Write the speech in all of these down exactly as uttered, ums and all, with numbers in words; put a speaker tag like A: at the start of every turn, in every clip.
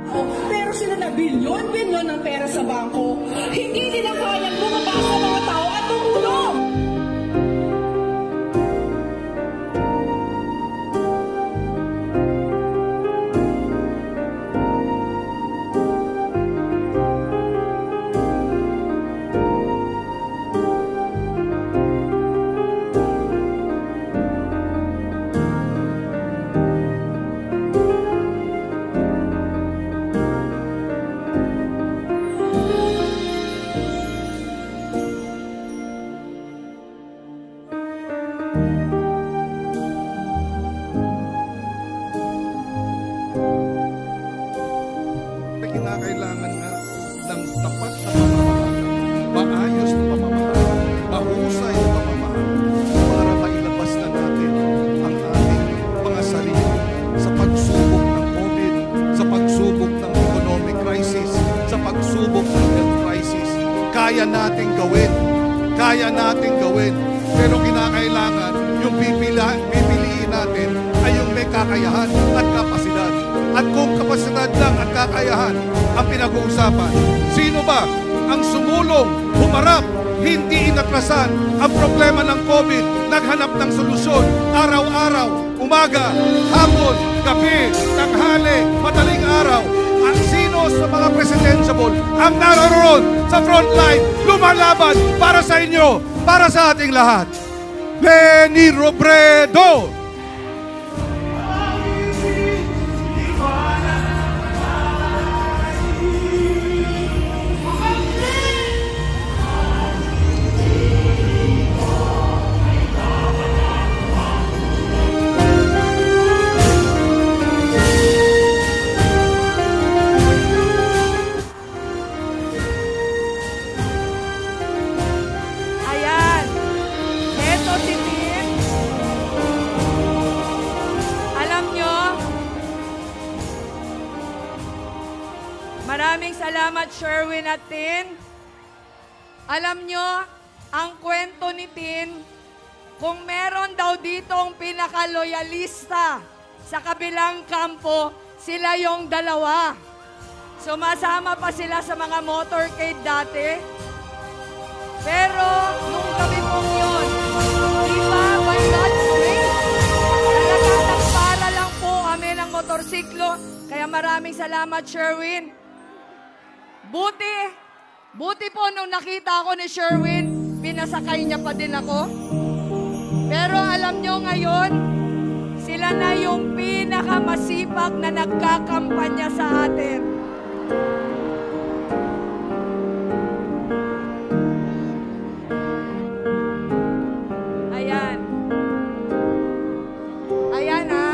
A: Pero sila na bilyon-bilyon ng pera sa bangko. Hindi nila kayang bumaba sa mga tao at tumulong.
B: Kinakailangan na ng tapat na pamamahal, maayos na pamamahal, mahusay na pamamahal para mailabas na natin ang ating mga sarili sa pagsubok ng COVID, sa pagsubok ng economic crisis, sa pagsubok ng health crisis. Kaya nating gawin, kaya nating gawin, pero kinakailangan yung pipila, pipiliin natin ay yung may kakayahan at kapasidad. At kung kapasidad lang at kakayahan ang pinag-uusapan, sino ba ang sumulong, humarap, hindi inatrasan ang problema ng COVID, naghanap ng solusyon, araw-araw, umaga, hapon, gabi, tanghali, madaling araw? Ang sino sa mga presidentiable ang naroon sa frontline, lumalaban para sa inyo, para sa ating lahat? Leni Robredo!
C: Maraming salamat, Sherwin at Tin. Alam nyo, ang kwento ni Tin, kung meron daw ditong pinakaloyalista sa kabilang kampo, sila yung dalawa. Sumasama pa sila sa mga motorcade dati. Pero, nung gabi pong yun, di ba, by God's grace, talagang nagpara lang po kami ng motorsiklo. Kaya maraming salamat, Sherwin. Buti, buti po nung nakita ako ni Sherwin, pinasakay niya pa din ako. Pero alam nyo ngayon, sila na yung pinakamasipag na nagkakampanya sa atin. Ayan. Ayan ha.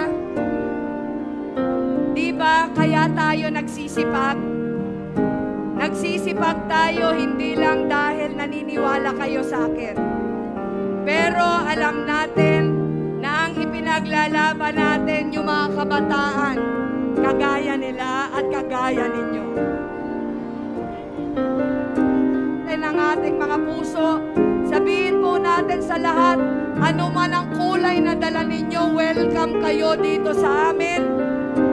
C: Diba kaya tayo nagsisipag? Nagsisipag tayo hindi lang dahil naniniwala kayo sa akin. Pero alam natin na ang ipinaglalaban natin yung mga kabataan, kagaya nila at kagaya ninyo. Ang ating mga puso, sabihin po natin sa lahat, ano man ang kulay na dala ninyo, welcome kayo dito sa amin.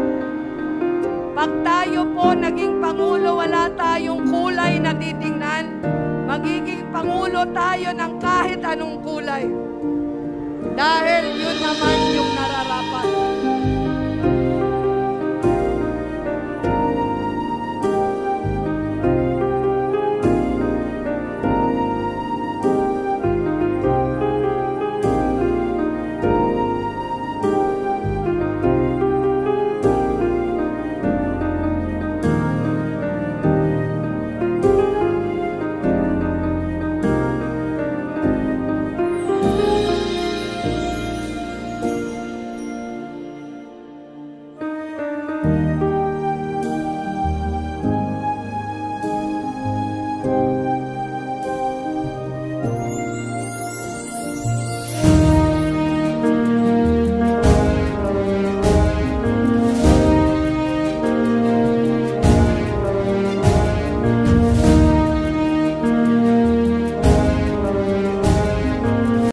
C: Pag tayo po naging Pangulo, wala tayong kulay na titingnan. Magiging Pangulo tayo ng kahit anong kulay. Dahil yun naman yung nararapat.
D: you.